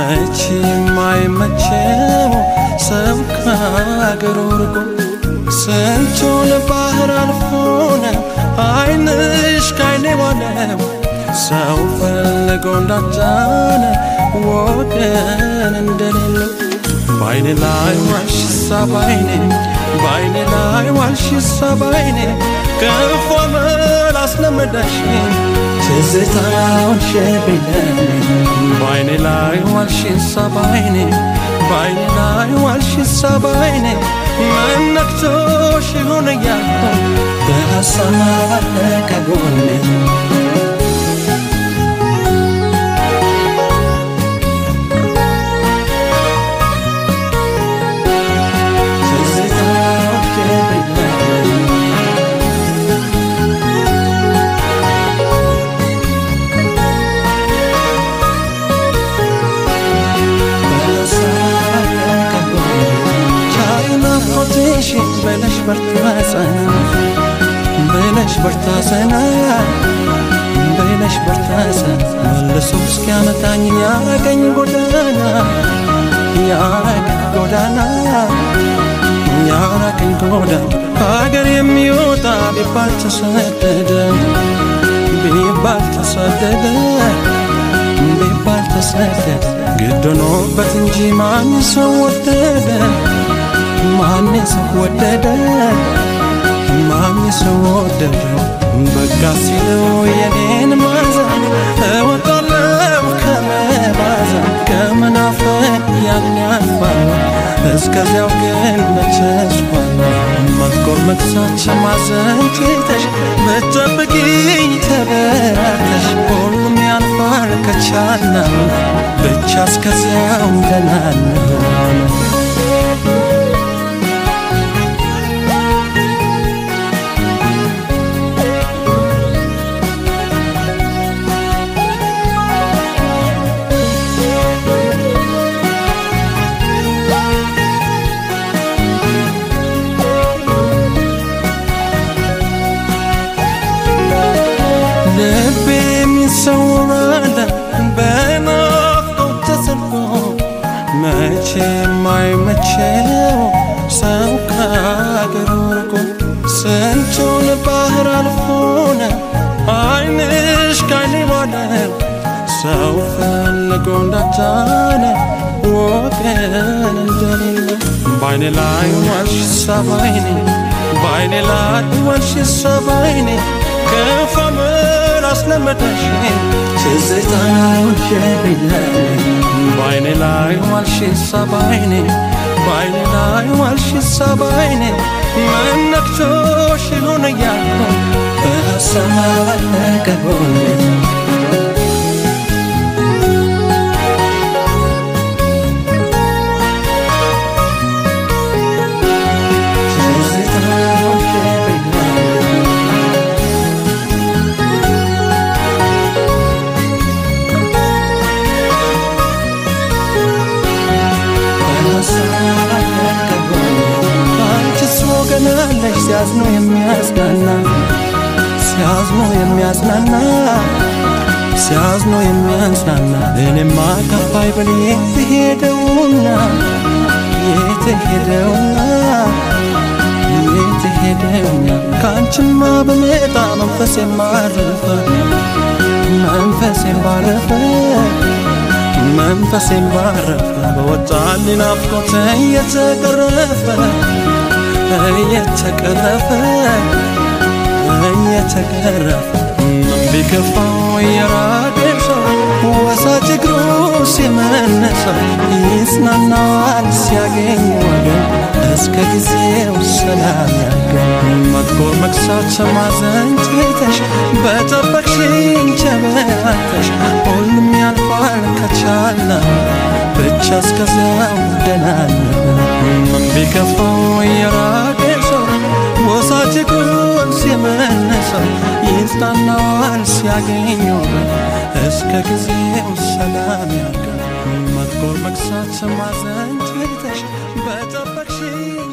ማይመቸው ሰው ከአገሩ ርቆ ስንቱን ባህር አልፎነ አይንሽ ካይኔ ዋለው ሰው ፈልጎ እንዳጫነ ወገን እንደሌለው ባይኔ ላይ ዋልሽ ሳባይኔ ባይኔ ላይ ዋልሽ ሳባይኔ ከፎ መላስ ለመዳሽ ትዝታውን ሸብለኝ ባይኔ ላይ ዋልሽ ሳባይኔ ባይኔ ላይ ዋልሽ ሳባይኔ መንክቶሽ ይሁን ያልኩ በሐሳብ ከጎኔ بلاش برتاسنا بلاش برتاسنا ملسوس كانت عني ياركن قدانا ياركن قدانا ياركن قدانا هاجر يميوتا ببالتسدد ببالتسدد قدنو بتنجي ماني سودد ماني سودد ماني سودد بقاسي لو يدين مازن وطلب كمازن كمنافق يعني عفان اسكزيو قلبك تشفان مذكور مكسات شمازن تيتش بتبقي تبراتش قولم ينفار كتشالنا بتشاس كزيو دنان ማይመቸው ሰው ከአገሩ ርቆ ስንቱን ባህር አልፎነ አይንሽ ካይኔ ዋለው ሰው ፈልጎ እንዳጫነ ወገን እንደሌለው ባይኔ ላይ ዋልሽ ሳባይኔ ባይኔ ላይ ዋልሽ ሳባይኔ ከፎ መላስ ለመዳሽ ትዝታውን ሸብለኝ ባይኔ ላይ ዋልሽ ሳባይኔ ባይኔ ላይ ዋልሽ ሳባይኔ መንክቶሽ ይሁን ያልኩ በሐሳብ ከጎኔ ሲያዝኑ የሚያስጋና ሲያዝኑ የሚያስናና ሲያዝኑ የሚያስናና እኔማ ከፋይ ብዬ የትሄደውና የትሄደውና የትሄደውና ካንቺማ በመጣ መንፈሴን ባረፈ መንፈሴን ባረፈ መንፈሴን ባረፈ በወጣልኝ ናፍቆት እየተቀረፈ እየተቀረፈ ቢከፋው የራቀው ሰው ወሳጅ እግሩ ሲመነሰው ይጽናናል ሲያገኝ ወገን እስከ ጊዜው ሰላም ያገኝ መጥቆር መክሳት ማዘን ትተሽ በጠበቅሽኝ ቸበተሽ ሁሉም ያልፋል ከቻለ ብቻ እስከዚያው ደህና ነን ቢከፋው የራቀው ሰው ወሳጅ እግሩ ሲመነሰው ይጽናናል ሲያገኝ ወገን እስከ ጊዜው ሰላም ያገኝ መጥቆር መክሳት ማዘን ትተሽ በጠበቅሽኝ